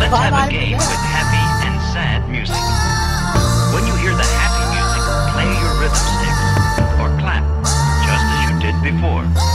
Let's have a game with happy and sad music. When you hear the happy music, play your rhythm sticks or clap, just as you did before.